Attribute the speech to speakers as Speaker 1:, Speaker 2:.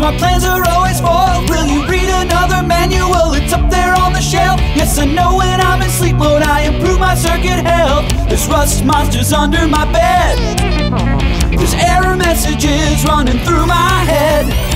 Speaker 1: my plans are always spoiled. Will you read another manual? It's up there on the shelf. Yes, I know when I'm in sleep mode I improve my circuit health. There's rust monsters under my bed. There's error messages running through my head.